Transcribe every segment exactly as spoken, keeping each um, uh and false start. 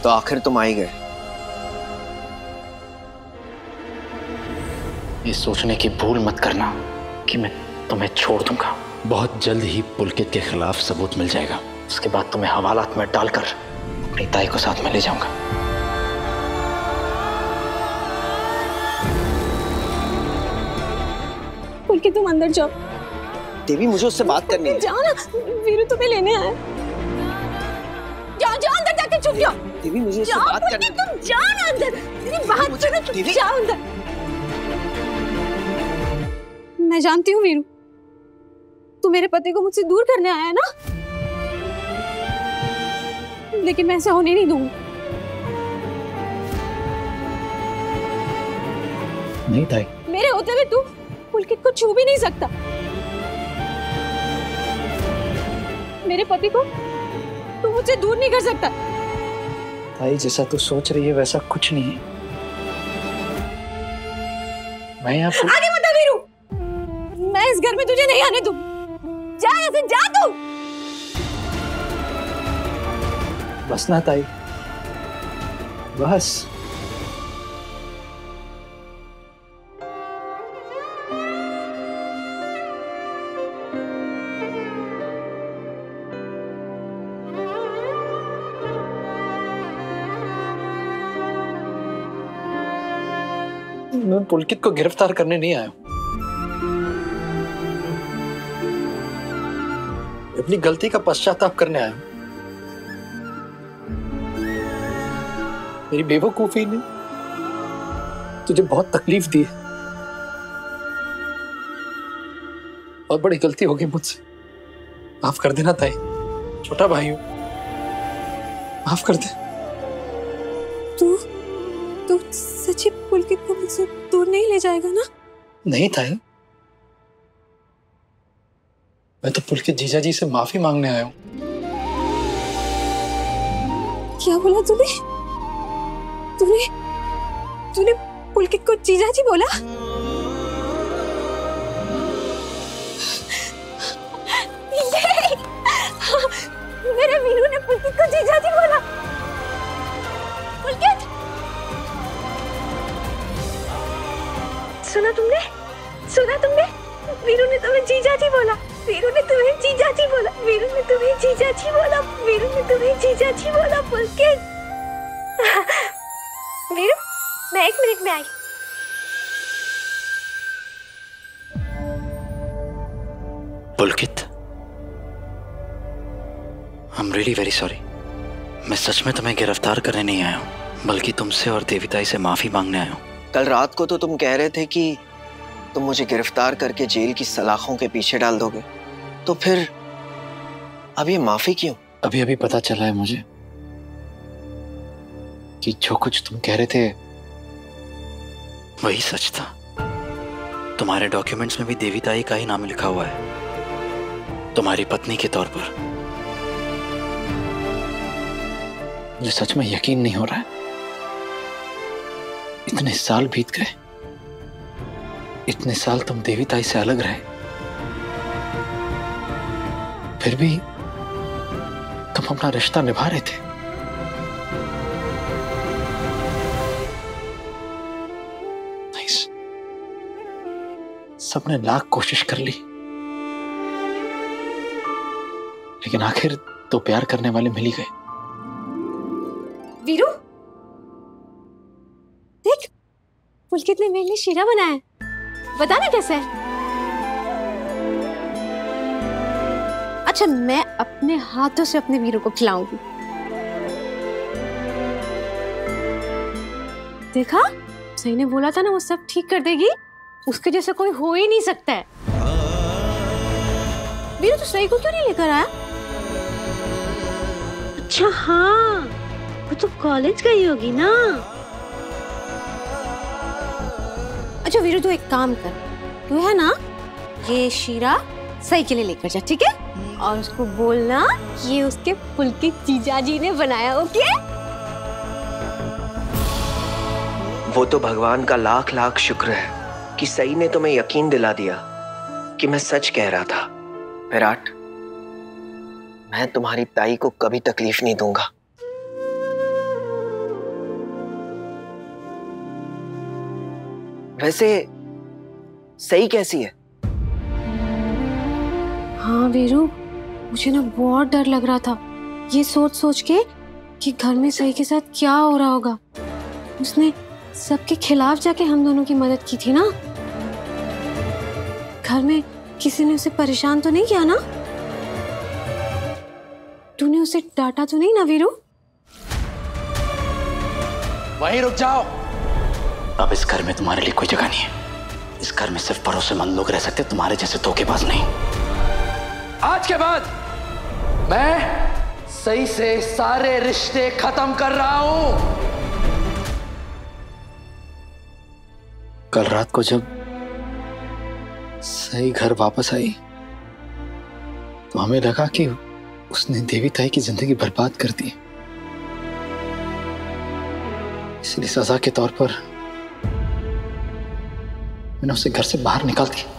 तो आखिर तुम आ ही गए। ये सोचने की भूल मत करना कि मैं तुम्हें छोड़ दूंगा। बहुत जल्द ही पुलकित के खिलाफ सबूत मिल जाएगा। उसके बाद तुम्हें हवालात में डालकर अपनी ताई को साथ में ले जाऊंगा। पुलकित तुम अंदर जाओ। देवी मुझे उससे बात करनी है। जाओ ना, वीरू तुम्हें लेने आया। जाओ जाओ अंदर जाके छुप जाओ। देवी मुझे उससे बात करनी है। तुम जाओ ना अंदर, मेरी बात सुनो, जाओ अंदर। मैं जानती हूँ वीरू, तू मेरे पति को मुझसे दूर करने आया है ना, लेकिन मैं ऐसा होने नहीं दूंगी। नहीं ताई, मेरे होते हुए तू पुलकित को छू भी नहीं सकता। मेरे पति को तू मुझसे दूर नहीं कर सकता। ताई जैसा तू सोच रही है वैसा कुछ नहीं है। मैं यहाँ पुल... आगे मत आ वीरू, मैं इस घर में तुझे नहीं आने दूँ। जा यहाँ से, जा तू। बस ना ताई, बस। मैं पुलकित को गिरफ्तार करने नहीं आया हूं। अपनी गलती का पश्चाताप करने आया हूं। मेरी बेवकूफी ने तुझे बहुत तकलीफ दी है। बहुत बड़ी गलती हो गई मुझसे। माफ कर देना ताई, छोटा भाई हूं, माफ कर दे। तू तू सच्ची पुलकित को मुझसे दूर नहीं ले जाएगा ना? नहीं ताई, मैं तो पुलकित जीजा जी से माफी मांगने आया हूं। क्या बोला तूने? तूने तूने पुलकित को जीजा जी बोला? मेरे वीरू ने पुलकित को जीजा जी बोला। पुलकित, सुना तुमने? सुना तुमने? वीरू ने तुम्हें जीजा जी बोला। वीरू ने तुम्हें जीजा जी बोला। वीरू ने तुम्हें जीजा जी बोला। वीरू ने तुम्हें जीजा जी बोला। पुलकित, वीरू, मैं एक मिनट में आई। Pulkit, I am really very sorry. मैं सच में तुम्हें गिरफ्तार करने नहीं आया हूँ, बल्कि तुमसे और देविताई से माफी मांगने आया हूँ। कल रात को तो तुम कह रहे थे कि तुम मुझे गिरफ्तार करके जेल की सलाखों के पीछे डाल दोगे, तो फिर अब ये माफी क्यों? अभी अभी पता चला है मुझे कि जो कुछ तुम कह रहे थे वही सच था। तुम्हारे डॉक्यूमेंट्स में भी देविताई का ही नाम लिखा हुआ है, तुम्हारी पत्नी के तौर पर। मुझे सच में यकीन नहीं हो रहा है। इतने साल बीत गए, इतने साल तुम देविताई से अलग रहे, फिर भी तुम अपना रिश्ता निभा रहे थे। नहीं, सबने लाख कोशिश कर ली, लेकिन आखिर तो प्यार करने वाले मिल ही गए। वीरू, देख, पुलकित ने मेरे लिए शीरा बनाया है। बता ना कैसे है? अच्छा, मैं अपने हाथों से अपने वीरू को खिलाऊंगी। देखा, सही ने बोला था ना, वो सब ठीक कर देगी। उसके जैसा कोई हो ही नहीं सकता है। वीरू, तू सही को क्यों नहीं लेकर आया? अच्छा हाँ, वो तो कॉलेज गई होगी ना। अच्छा वीरू, तू एक काम कर, तू है ना, ये शीरा सही के लिए लेकर जा, ठीक है? और उसको बोलना ये उसके पुलकित जीजाजी ने बनाया, ओके? वो तो भगवान का लाख लाख शुक्र है कि सही ने तुम्हें यकीन दिला दिया कि मैं सच कह रहा था। विराट, मैं तुम्हारी ताई को कभी तकलीफ नहीं दूंगा। वैसे सही कैसी है? हाँ वीरू, मुझे ना बहुत डर लग रहा था ये सोच सोच के कि घर में सही के साथ क्या हो रहा होगा। उसने सबके खिलाफ जाके हम दोनों की मदद की थी ना। घर में किसी ने उसे परेशान तो नहीं किया ना? तूने उसे डांटा तो नहीं ना वीरू? वहीं रुक जाओ। अब इस घर में तुम्हारे लिए कोई जगह नहीं है। इस घर में सिर्फ भरोसेमंद लोग रह सकते, तुम्हारे जैसे धोखेबाज नहीं। आज के बाद मैं सही से सारे रिश्ते खत्म कर रहा हूं। कल रात को जब सही घर वापस आई तो हमें लगा कि उसने देवी ताई की जिंदगी बर्बाद कर दी। इसलिए सजा के तौर पर मैंने उसे घर से बाहर निकाल दिया।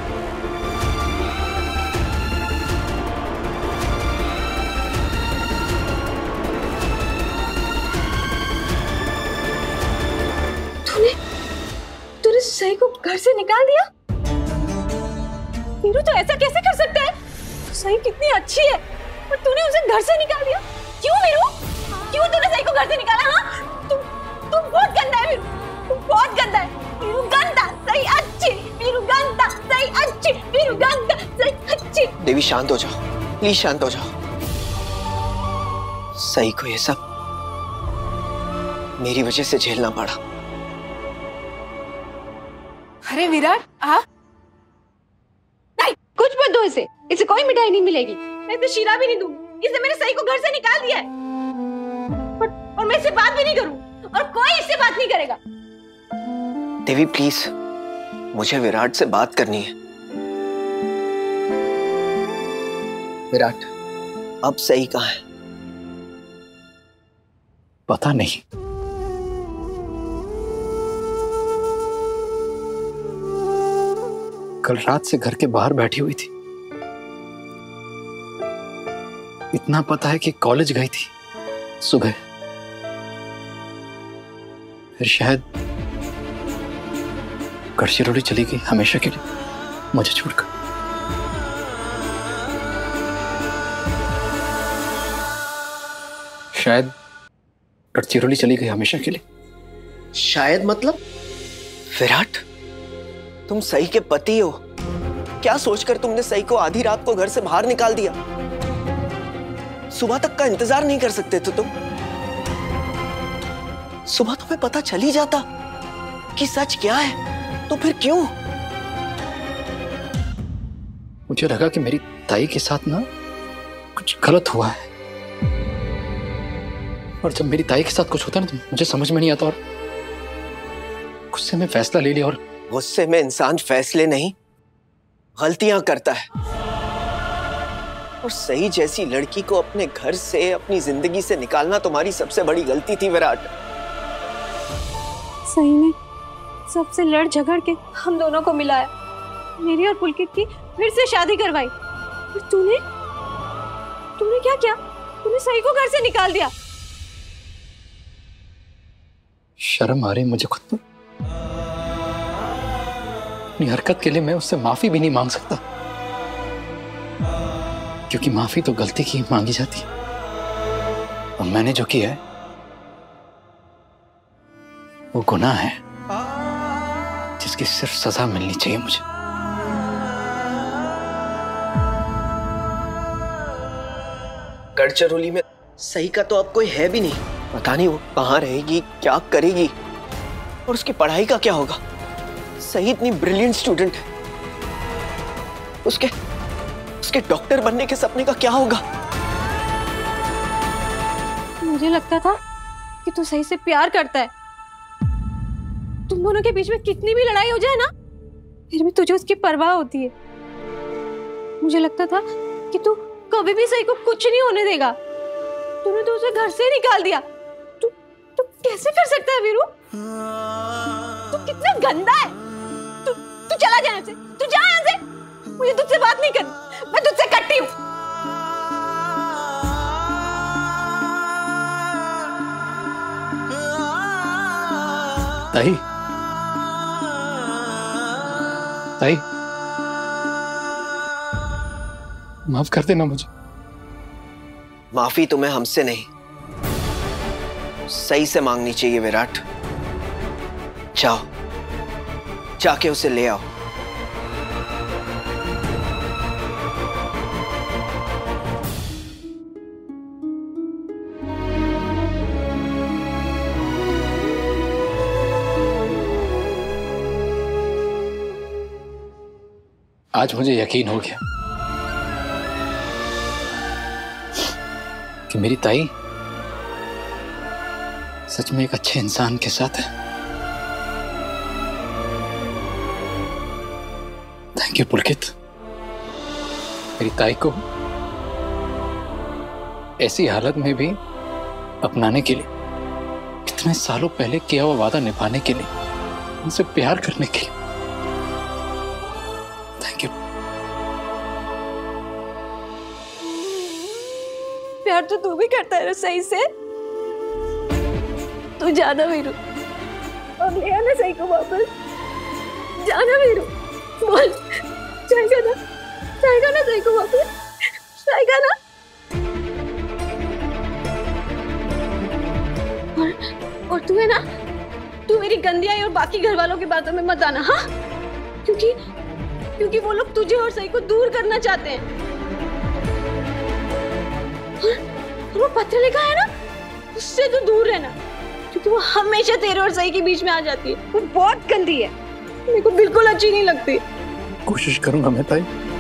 तूने तूने सही को घर से निकाल दिया? वीरू, तो ऐसा कैसे कर सकता है? सही कितनी अच्छी है और तूने उसे घर से निकाल दिया। क्यों वीरू? क्यों तूने सही को घर से निकाला? हाँ, तू तू बहुत गंदा है वीरू, तू बहुत गंदा है वीरू। गंदा सही अच्छी, वीरू गंदा सही अच्छी, वीरू गंदा सही अच्छी। देवी शांत हो जाओ, प्लीज शांत हो जाओ। सही को ये सब मेरी वजह से झेलना पड़ा। अरे विराट, आ नहीं, कुछ मत दो इसे। इसे कोई मिठाई नहीं मिलेगी। मैं तो शीरा भी नहीं दूंगी। इसने मेरे सही को घर से निकाल दिया है और, और मैं इससे बात भी नहीं करूं और कोई इससे बात नहीं करेगा। देवी प्लीज, मुझे विराट से बात करनी है। विराट, अब सही कहाँ है? पता नहीं। कल रात से घर के बाहर बैठी हुई थी। इतना पता है कि कॉलेज गई थी सुबह, फिर शायद गढ़चिरौली चली गई हमेशा के लिए मुझे छोड़कर। शायद गढ़चिरौली चली गई हमेशा के लिए। शायद मतलब? विराट, तुम सही के पति हो। क्या सोचकर तुमने सही को आधी रात को घर से बाहर निकाल दिया? सुबह तक का इंतजार नहीं कर सकते थे तुम? सुबह तुम्हें पता चल ही जाता कि सच क्या है, तो फिर क्यों? मुझे लगा कि मेरी ताई के साथ ना कुछ गलत हुआ है, और जब मेरी ताई के साथ कुछ होता है ना तो मुझे समझ में नहीं आता और गुस्से में फैसला ले लिया। और गुस्से में इंसान फैसले नहीं, गलतियां करता है। और सही जैसी लड़की को अपने घर से, अपनी जिंदगी से निकालना तुम्हारी सबसे बड़ी गलती थी विराट। सही ने सबसे लड़ झगड़ के हम दोनों को मिलाया, मेरी और पुलकित की फिर से शादी करवाई। और तूने तूने क्या किया? तूने सही को घर से निकाल दिया। शर्म आ रही मुझे खुद पर। अपनी हरकत के लिए मैं उससे माफी भी नहीं मांग सकता, क्योंकि माफी तो गलती की मांगी जाती है, और मैंने जो किया है वो गुनाह है जिसकी सिर्फ सजा मिलनी चाहिए मुझे। गढ़चिरौली में सही का तो अब कोई है भी नहीं। पता नहीं वो कहाँ रहेगी, क्या करेगी, और उसकी पढ़ाई का क्या होगा। सही इतनी ब्रिलियंट स्टूडेंट है, उसके उसके डॉक्टर बनने के सपने का क्या होगा? मुझे लगता था कि तू सही से प्यार करता है। तुम दोनों के बीच में कितनी भी लड़ाई हो जाए ना, फिर भी तुझे उसकी परवाह होती है। मुझे लगता था कि तू कभी भी सही को कुछ नहीं होने देगा। तूने तो उसे घर से निकाल दिया। तू तू कैसे कर सकता है वीरू? तू कितना गंदा है। तू तू चला जा यहाँ से, तू जा यहाँ से। मुझे तुझसे बात नहीं करनी, मैं तुझसे कट्टी हूँ। ताई, ताई, माफ कर देना मुझे। माफी तुम्हें हमसे नहीं, सही से मांगनी चाहिए विराट। जाओ, जाके उसे ले आओ। आज मुझे यकीन हो गया कि मेरी ताई सच में एक अच्छे इंसान के साथ है। थैंक यू पुलकित, मेरी ताई को ऐसी हालत में भी अपनाने के लिए, इतने सालों पहले किया हुआ वादा निभाने के लिए, उनसे प्यार करने के लिए। Thank you. प्यार तो तू भी करता है ना सही से। तू जाना वीरू और ले आना सही को वापस। जाना वीरू, बोल जाएगा ना, जाएगा ना सही को वापस, जाएगा ना। और और तू है ना, तू मेरी गंदी आई और बाकी घर वालों की बातों में मत आना, हाँ? क्योंकि क्योंकि वो लोग तुझे और सही को दूर करना चाहते हैं। और वो पत्र लिखा है ना, उससे तो दूर रहना, क्योंकि वो हमेशा तेरे और सही के बीच में आ जाती है। वो बहुत गंदी है, मेरे को बिल्कुल अच्छी नहीं लगती। कोशिश करूंगा मैं ताई।